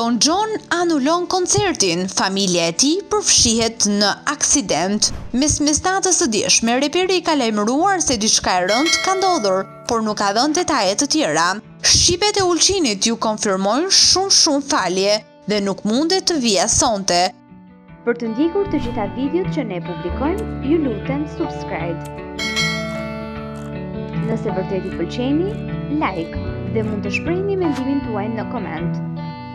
Don Xhon anulon koncertin, familja e tij përfshihet në aksident. Mes mesnatës së dieshme, reperi ka lajmëruar se diçka e rëndë ka ndodhur, por nuk ka dhënë detaje të tjera. Shqipet e Ulqinit ju konfirmojnë shumë falje dhe nuk mundet të vijë sonte. Për të ndjekur të gjitha videot që ne publikojmë, ju lutem subscribe. Nëse vërtet ju pëlqeni, like dhe mund të shprehni mendimin tuaj në koment.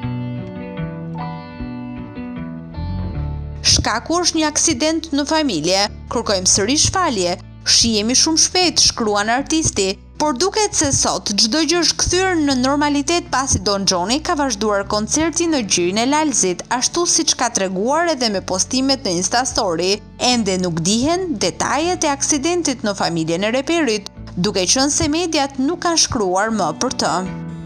Shkaku është një aksident në familje, kërkojmë sërish falje, shihemi shumë shpejt, shkruan artisti, por duket se sot çdo gjë është kthyer në normalitet pasi Don Xhoni ka vazhduar koncertin në gjirin e Lalzit, ashtu siç ka treguar edhe me postimet në Instastory. Ende nuk dihen detajet e aksidentit në familjen e reperit, duke qenë se mediat nuk kanë shkruar më për të.